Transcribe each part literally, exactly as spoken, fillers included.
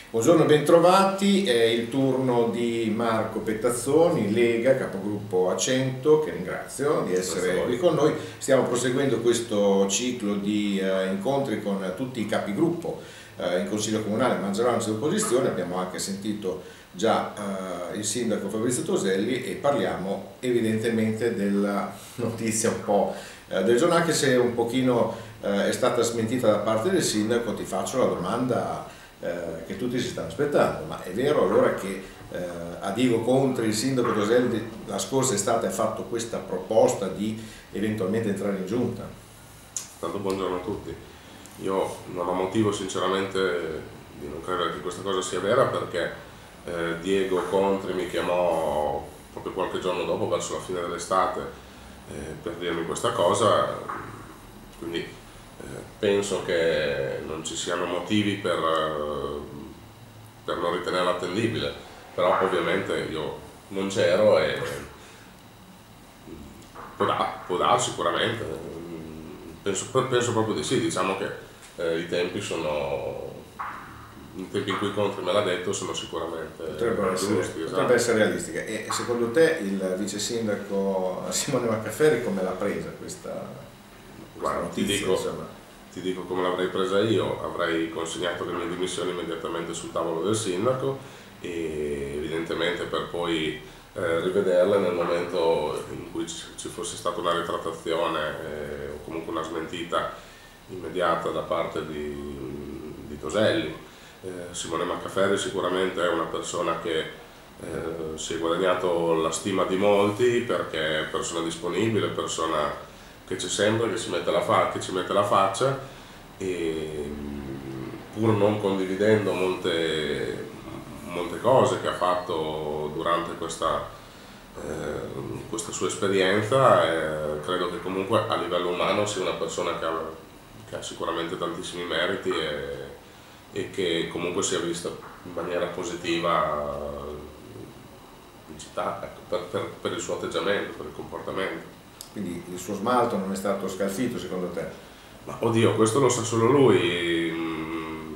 Buongiorno, bentrovati. È il turno di Marco Pettazzoni, Lega, capogruppo a cento, che ringrazio di essere qui con noi. Stiamo proseguendo questo ciclo di eh, incontri con tutti i capigruppo eh, in Consiglio Comunale, maggioranza e opposizione. Abbiamo anche sentito già eh, il sindaco Fabrizio Toselli e parliamo evidentemente della notizia un po' eh, del giorno, anche se un pochino eh, è stata smentita da parte del sindaco. Ti faccio la domanda Eh, che tutti si stanno aspettando: ma è vero allora che eh, a Diego Contri il sindaco Toselli la scorsa estate ha fatto questa proposta di eventualmente entrare in giunta? Tanto buongiorno a tutti. Io non ho motivo sinceramente di non credere che questa cosa sia vera, perché eh, Diego Contri mi chiamò proprio qualche giorno dopo, verso la fine dell'estate, eh, per dirmi questa cosa, quindi Eh, penso che non ci siano motivi per, eh, per non ritenerla attendibile, però ovviamente io non c'ero e può, da, può dare sicuramente, penso, penso proprio di sì. Diciamo che eh, i tempi sono, i tempi in cui Contri me l'ha detto sono sicuramente potrebbero giusti. essere, Esatto. potrebbe essere realistiche. E secondo te il vice sindaco Simone Maccaferri come l'ha presa questa? Guarda, ti dico, ti dico come l'avrei presa io: avrei consegnato le mie dimissioni immediatamente sul tavolo del sindaco, e evidentemente per poi eh, rivederle nel momento in cui ci fosse stata una ritrattazione eh, o comunque una smentita immediata da parte di, di Toselli. Eh, Simone Maccaferri sicuramente è una persona che eh, si è guadagnato la stima di molti, perché è persona disponibile, persona che c'è sempre, che ci mette la, fa che ci mette la faccia, e pur non condividendo molte, molte cose che ha fatto durante questa, eh, questa sua esperienza, eh, credo che comunque a livello umano sia una persona che ha, che ha sicuramente tantissimi meriti e, e che comunque sia vista in maniera positiva in città, ecco, per, per, per il suo atteggiamento, per il comportamento. Quindi il suo smalto non è stato scalfito secondo te? Ma oddio, questo lo sa solo lui. Mm,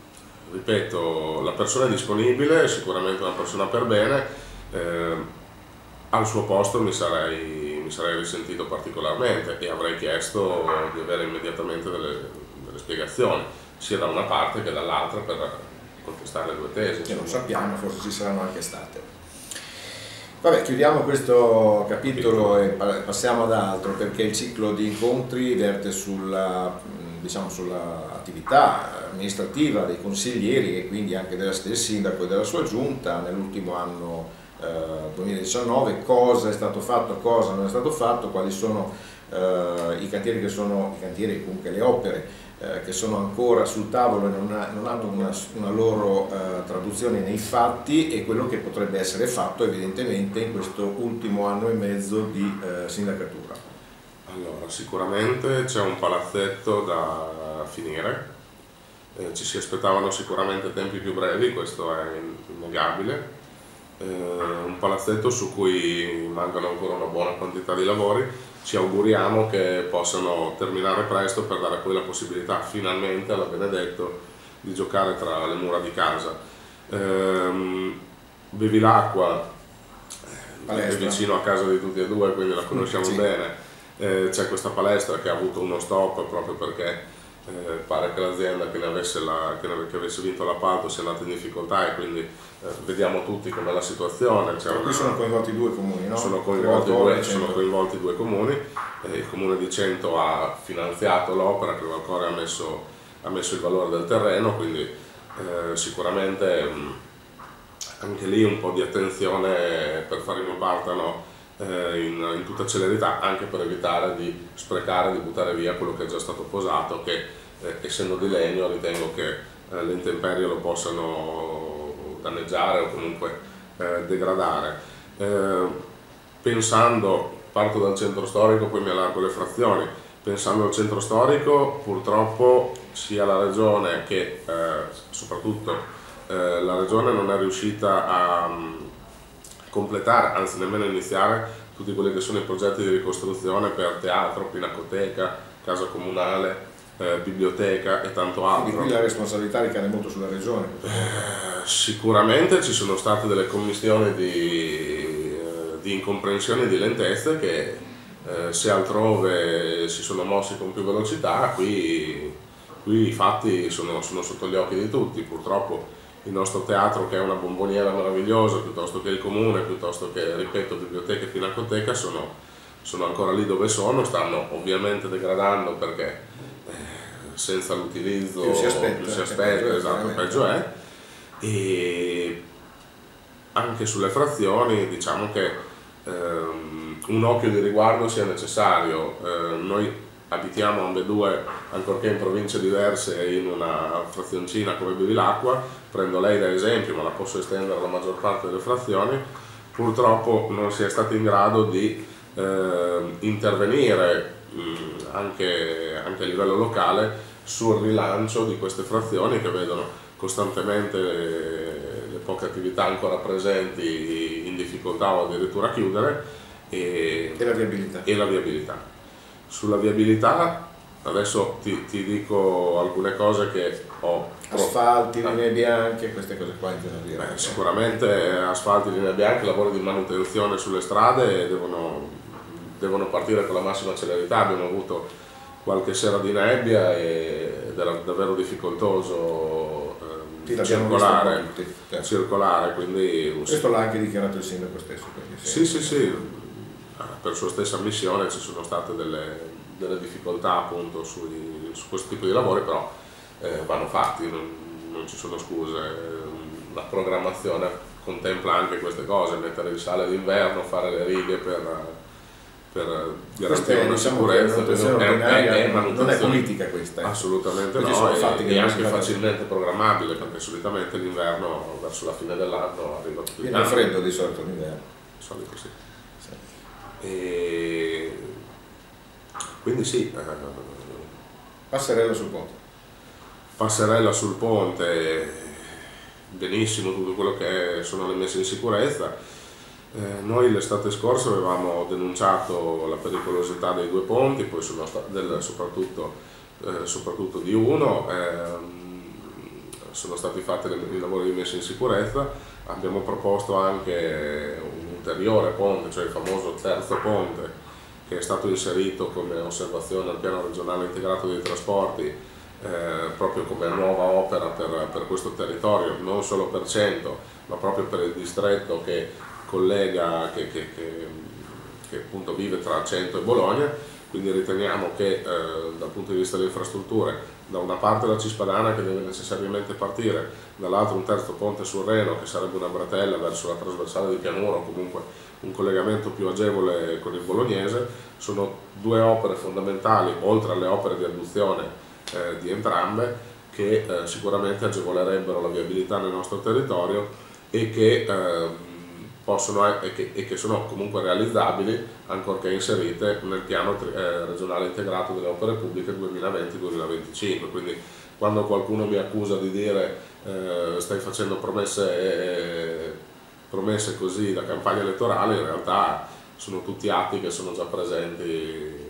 ripeto, la persona è disponibile, è sicuramente una persona per bene. Eh, al suo posto mi sarei, mi sarei risentito particolarmente e avrei chiesto di avere immediatamente delle, delle spiegazioni, sia da una parte che dall'altra, per contestare le due tesi. Che non sappiamo, forse ci saranno anche state. Vabbè, chiudiamo questo capitolo e passiamo ad altro, perché il ciclo di incontri verte sulla, diciamo, sull'attività amministrativa dei consiglieri e quindi anche del sindaco e della sua giunta nell'ultimo anno eh, duemiladiciannove. Cosa è stato fatto, cosa non è stato fatto, quali sono eh, i cantieri che sono, i cantieri comunque le opere eh, che sono ancora sul tavolo e non, ha, non hanno una, una loro eh, traduzione nei fatti, e quello che potrebbe essere fatto evidentemente in questo ultimo anno e mezzo di eh, sindacatura. Allora, sicuramente c'è un palazzetto da finire, eh, ci si aspettavano sicuramente tempi più brevi, questo è innegabile. Eh, un palazzetto su cui mancano ancora una buona quantità di lavori. Ci auguriamo che possano terminare presto, per dare poi la possibilità finalmente alla Benedetto di giocare tra le mura di casa. Ehm, Bevilacqua è vicino a casa di tutti e due, quindi la conosciamo sì. bene. Eh, c'è questa palestra che ha avuto uno stop proprio perché eh, pare che l'azienda che, ne avesse la, che, ne, che avesse vinto l'appalto sia andata in difficoltà, e quindi eh, vediamo tutti com'è la situazione. Qui una... sono coinvolti due comuni, no? Sono coinvolti, due, sono coinvolti due comuni. Eh, il comune di Cento ha finanziato l'opera, che Valcore ha messo, ha messo il valore del terreno, quindi eh, sicuramente mh, anche lì un po' di attenzione per fare in ripartano eh, in, in tutta celerità, anche per evitare di sprecare, di buttare via quello che è già stato posato, che eh, essendo di legno ritengo che eh, le intemperie lo possano danneggiare o comunque eh, degradare. Eh, pensando, parto dal centro storico, poi mi allargo le frazioni. Pensando al centro storico, purtroppo sia la regione che eh, soprattutto eh, la regione non è riuscita a um, completare, anzi nemmeno iniziare, tutti quelli che sono i progetti di ricostruzione per teatro, pinacoteca, casa comunale, eh, biblioteca e tanto altro. Quindi qui la responsabilità ricade molto sulla regione? Eh, sicuramente ci sono state delle commissioni di, eh, di incomprensione e di lentezze che eh, se altrove si sono mossi con più velocità, qui, qui i fatti sono, sono sotto gli occhi di tutti. Purtroppo il nostro teatro, che è una bomboniera meravigliosa, piuttosto che il comune, piuttosto che, ripeto, biblioteca e pinacoteca, sono, sono ancora lì dove sono, stanno ovviamente degradando perché eh, senza l'utilizzo più si aspetta, più si aspetta peggio, esatto, peggio è. E anche sulle frazioni diciamo che ehm, un occhio di riguardo sia necessario. Eh, noi abitiamo ambedue, ancorché in province diverse, in una frazioncina come Bevilacqua. Prendo lei da esempio, ma la posso estendere alla maggior parte delle frazioni. Purtroppo non si è stati in grado di eh, intervenire mh, anche, anche a livello locale sul rilancio di queste frazioni, che vedono costantemente le, le poche attività ancora presenti in difficoltà o addirittura a chiudere, e, e la viabilità. E la viabilità. Sulla viabilità adesso ti, ti dico alcune cose che ho. Asfalti, linee bianche, queste cose qua intendo dire. Beh, sicuramente asfalti, linee bianche, lavori di manutenzione sulle strade devono, devono partire con la massima celerità. Abbiamo avuto qualche sera di nebbia ed era davvero difficoltoso ehm, circolare, certo. circolare, quindi questo l'ha anche dichiarato il sindaco stesso. Sì, sì, sì, per sua stessa ammissione ci sono state delle, delle difficoltà appunto sui, su questo tipo di lavori, però eh, vanno fatti, non, non ci sono scuse. La programmazione contempla anche queste cose, mettere il sale d'inverno, fare le righe per, per garantire una diciamo sicurezza, è, è, è non è politica questa. Assolutamente no, e, e anche facilmente programmabile, perché solitamente l'inverno verso la fine dell'anno arriva tutto il viene freddo di solito l'inverno. Di solito sì. sì. E quindi sì. Passerella sul ponte. Passerella sul ponte, benissimo tutto quello che sono le messe in sicurezza. Eh, noi l'estate scorsa avevamo denunciato la pericolosità dei due ponti, poi sono del, soprattutto, eh, soprattutto di uno, ehm, sono stati fatti i lavori di messa in sicurezza. Abbiamo proposto anche un ulteriore ponte, cioè il famoso terzo ponte, che è stato inserito come osservazione al piano regionale integrato dei trasporti, eh, proprio come nuova opera per, per questo territorio, non solo per Cento, ma proprio per il distretto che collega, che, che, che, che appunto vive tra Cento e Bologna. Quindi riteniamo che eh, dal punto di vista delle infrastrutture, da una parte la Cispadana che deve necessariamente partire, dall'altro un terzo ponte sul Reno che sarebbe una bretella verso la trasversale di pianura, o comunque un collegamento più agevole con il bolognese, sono due opere fondamentali, oltre alle opere di adduzione eh, di entrambe, che eh, sicuramente agevolerebbero la viabilità nel nostro territorio e che eh, possono e che, e che sono comunque realizzabili, ancorché inserite nel piano eh, regionale integrato delle opere pubbliche duemilaventi duemilaventicinque. Quindi quando qualcuno mi accusa di dire eh, stai facendo promesse, eh, promesse così da campagna elettorale, in realtà sono tutti atti che sono già presenti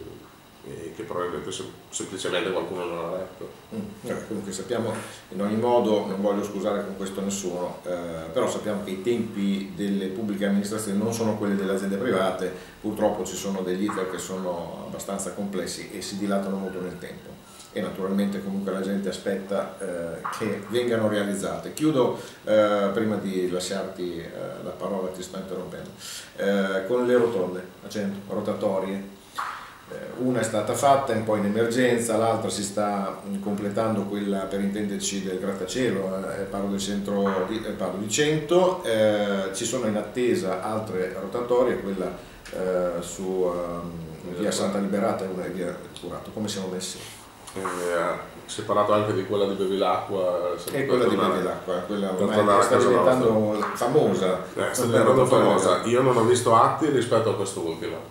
e che probabilmente sem semplicemente qualcuno non ha letto. Mm, eh, comunque sappiamo in ogni modo, non voglio scusare con questo nessuno, eh, però sappiamo che i tempi delle pubbliche amministrazioni non sono quelli delle aziende private, purtroppo ci sono degli iter che sono abbastanza complessi e si dilatano molto nel tempo e naturalmente comunque la gente aspetta eh, che vengano realizzate. Chiudo eh, prima di lasciarti eh, la parola, ti sto interrompendo, eh, con le rotonde, rotatorie. Una è stata fatta un po' in emergenza, l'altra si sta completando, quella per intenderci del grattacielo, eh, parlo del centro di, eh, parlo di Cento, eh, ci sono in attesa altre rotatorie, quella eh, su eh, via Santa Liberata e una via Curato. Come siamo messi? Eh, separato anche di quella di Bevilacqua. E quella di Bevilacqua, quella ormai sta diventando famosa. Eh, sta diventando famosa. Io non ho visto atti rispetto a quest'ultima.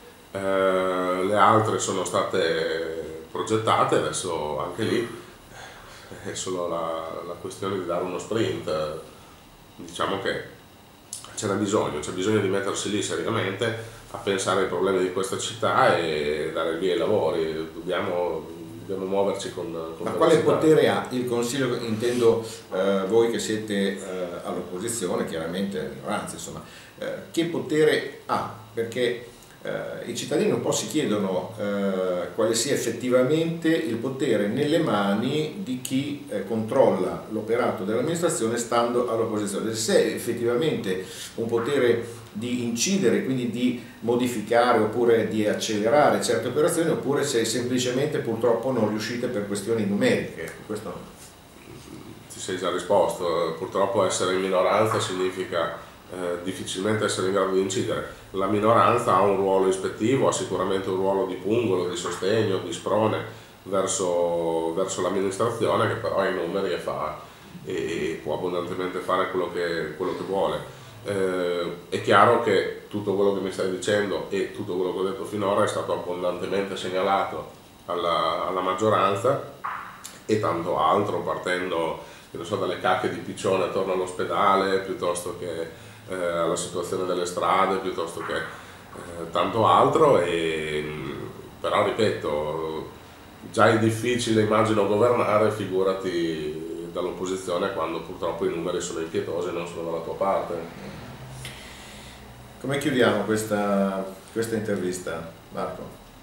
Eh, le altre sono state progettate, adesso anche lì è solo la, la questione di dare uno sprint. Diciamo che ce n'è bisogno, c'è bisogno di mettersi lì seriamente a pensare ai problemi di questa città e dare via ai lavori. Dobbiamo dobbiamo muoverci con, con Ma quale potere ha il Consiglio, intendo eh, voi che siete eh, all'opposizione, chiaramente minoranza, insomma, eh, che potere ha? Perché eh, i cittadini un po' si chiedono eh, quale sia effettivamente il potere nelle mani di chi eh, controlla l'operato dell'amministrazione stando all'opposizione, se è effettivamente un potere di incidere, quindi di modificare oppure di accelerare certe operazioni, oppure se semplicemente purtroppo non riuscite per questioni numeriche. Questo ti sei già risposto, purtroppo essere in minoranza significa eh, difficilmente essere in grado di incidere. La minoranza ha un ruolo ispettivo, ha sicuramente un ruolo di pungolo, di sostegno, di sprone verso, verso l'amministrazione, che però ha i numeri e, fa, e può abbondantemente fare quello che, quello che vuole. Eh, è chiaro che tutto quello che mi stai dicendo e tutto quello che ho detto finora è stato abbondantemente segnalato alla, alla maggioranza e tanto altro, partendo che non so, dalle cacche di piccione attorno all'ospedale, piuttosto che eh, alla situazione delle strade, piuttosto che eh, tanto altro, e, però ripeto, già è difficile immagino governare, figurati dall'opposizione quando purtroppo i numeri sono impietosi e non sono dalla tua parte. Come chiudiamo questa, questa intervista, Marco?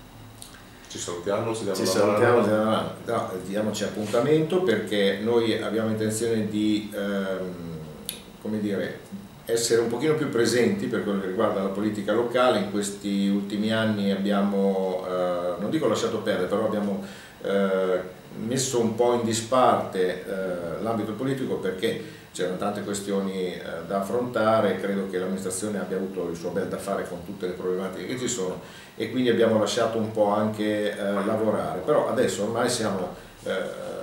Ci salutiamo, ci diamo Ci la salutiamo, mano. No, diamoci appuntamento, perché noi abbiamo intenzione di ehm, come dire, essere un pochino più presenti per quello che riguarda la politica locale. In questi ultimi anni abbiamo, eh, non dico lasciato perdere, però abbiamo eh, messo un po' in disparte eh, l'ambito politico, perché c'erano tante questioni eh, da affrontare. Credo che l'amministrazione abbia avuto il suo bel da fare con tutte le problematiche che ci sono, e quindi abbiamo lasciato un po' anche eh, lavorare. Però adesso ormai siamo eh,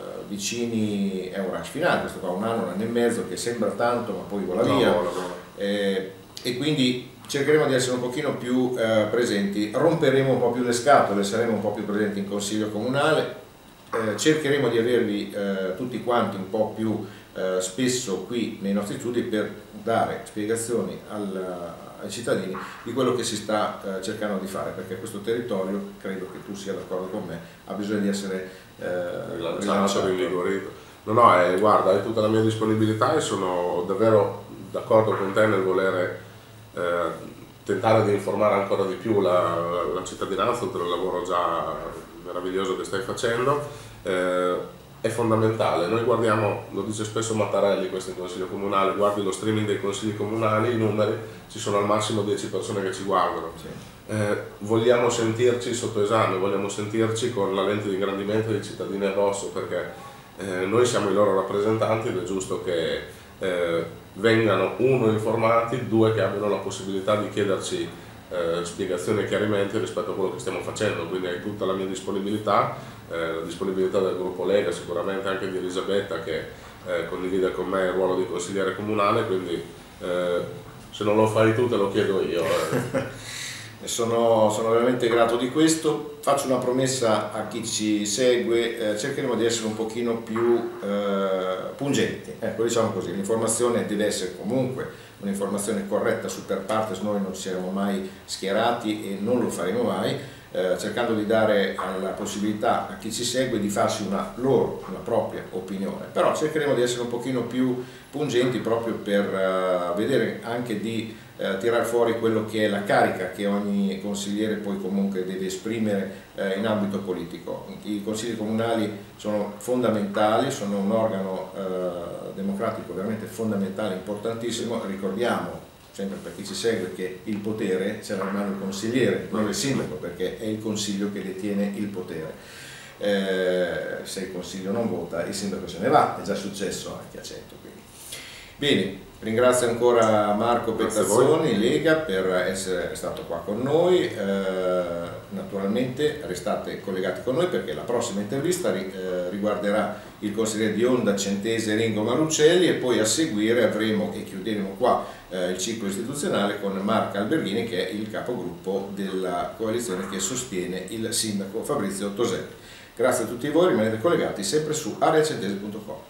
vicini, è un rush finale, questo qua, un anno, un anno e mezzo, che sembra tanto ma poi vola via, no, no, no. Eh, e quindi cercheremo di essere un pochino più eh, presenti, romperemo un po' più le scatole, saremo un po' più presenti in Consiglio Comunale, eh, cercheremo di avervi eh, tutti quanti un po' più eh, spesso qui nei nostri studi per dare spiegazioni al, ai cittadini di quello che si sta eh, cercando di fare, perché questo territorio, credo che tu sia d'accordo con me, ha bisogno di essere eh, rilanciato, rinvigorito. No, no, eh, guarda, hai tutta la mia disponibilità e sono davvero d'accordo con te nel volere eh, tentare di informare ancora di più la, la cittadinanza, oltre al lavoro già meraviglioso che stai facendo. Eh, è fondamentale, noi guardiamo, lo dice spesso Mattarelli questo in Consiglio Comunale, guardi lo streaming dei Consigli Comunali, i numeri, ci sono al massimo dieci persone che ci guardano. Sì. Eh, vogliamo sentirci sotto esame, vogliamo sentirci con la lente di ingrandimento dei cittadini addosso, perché eh, noi siamo i loro rappresentanti ed è giusto che eh, vengano, uno, informati, due, che abbiano la possibilità di chiederci eh, spiegazioni e chiarimenti rispetto a quello che stiamo facendo. Quindi hai tutta la mia disponibilità, eh, la disponibilità del gruppo Lega, sicuramente anche di Elisabetta che eh, condivide con me il ruolo di consigliere comunale, quindi eh, se non lo fai tu te lo chiedo io. Eh. Sono, sono veramente grato di questo. Faccio una promessa a chi ci segue, eh, cercheremo di essere un pochino più eh, pungenti, ecco, diciamo così. L'informazione deve essere comunque un'informazione corretta, super partes, noi non siamo mai schierati e non lo faremo mai, eh, cercando di dare la possibilità a chi ci segue di farsi una loro, una propria opinione, però cercheremo di essere un pochino più pungenti proprio per uh, vedere anche di uh, tirar fuori quello che è la carica che ogni consigliere poi comunque deve esprimere uh, in ambito politico. I consigli comunali sono fondamentali, sono un organo uh, democratico veramente fondamentale, importantissimo. Ricordiamo sempre per chi ci segue che il potere ce l'ha in mano il consigliere, non il sindaco, perché è il consiglio che detiene il potere. Eh, se il consiglio non vota il sindaco se ne va, è già successo anche a Cento. Quindi. Bene, ringrazio ancora Marco Pettazzoni, Lega, per essere stato qua con noi. Eh, naturalmente restate collegati con noi, perché la prossima intervista ri, eh, riguarderà il consigliere di Onda Centese Ringo Malucelli, e poi a seguire avremo e chiuderemo qua eh, il ciclo istituzionale con Marco Alberghini, che è il capogruppo della coalizione che sostiene il sindaco Fabrizio Toselli. Grazie a tutti voi, rimanete collegati sempre su area centese punto com.